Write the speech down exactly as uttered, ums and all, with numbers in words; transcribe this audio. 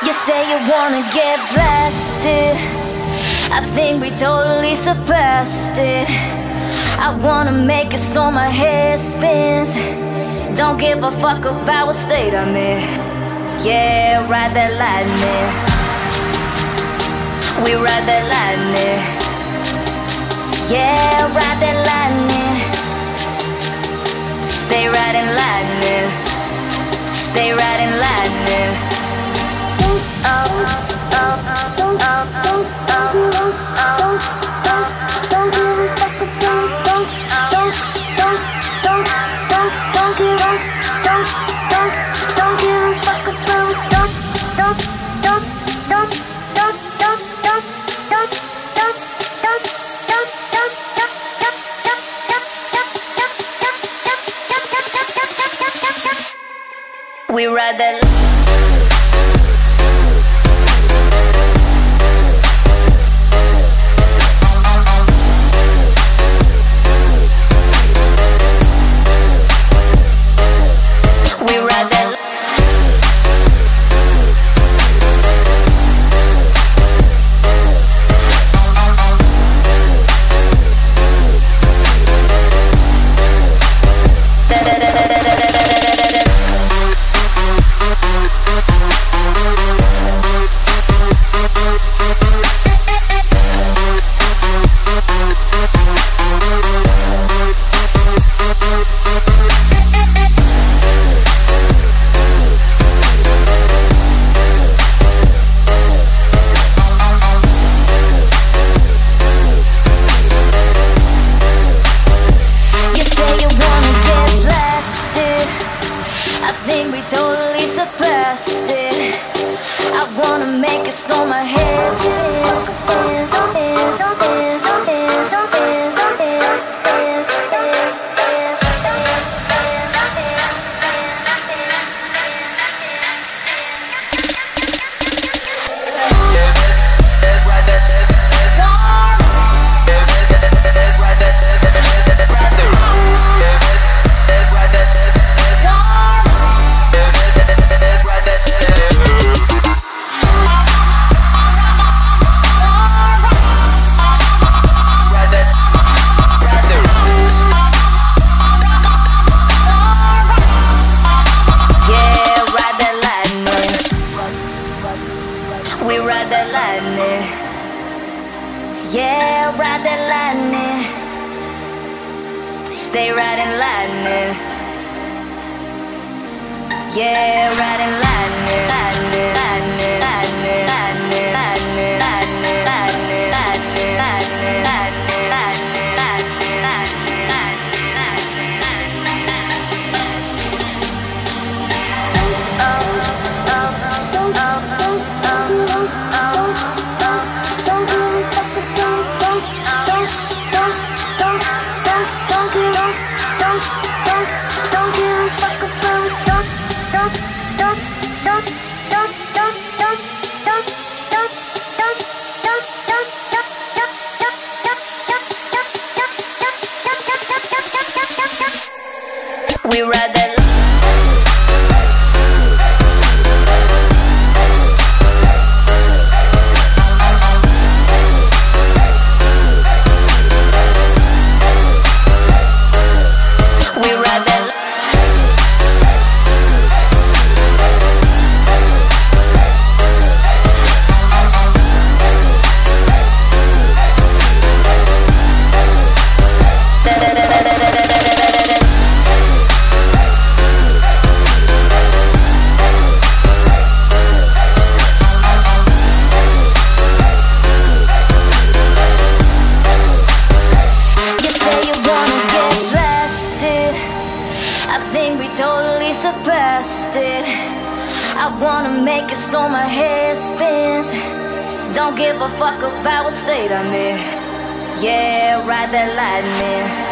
You say you wanna get blasted. I think we totally surpassed it. I wanna make it so my head spins. Don't give a fuck about what state I'm in. Yeah, ride that lightning. We ride that lightning. Yeah, ride that lightning. Stay riding lightning. Stay riding lightning. We ride that. Totally surpassed it. I wanna make it so my head spins, spins, spins, spins, spins, spins, spins, spins, spins, spins, spins, spins, we ride that lightning. Yeah, ride that lightning. Stay riding lightning. Yeah, riding lightning, lightning, lightning, lightning, lightning, lightning, lightning, lightning, lightning, lightning, lightning, lightning, lightning, lightning, lightning, we ride that. Totally surpassed it. I wanna make it so my head spins. Don't give a fuck about what state I'm in. Yeah, ride that lightning.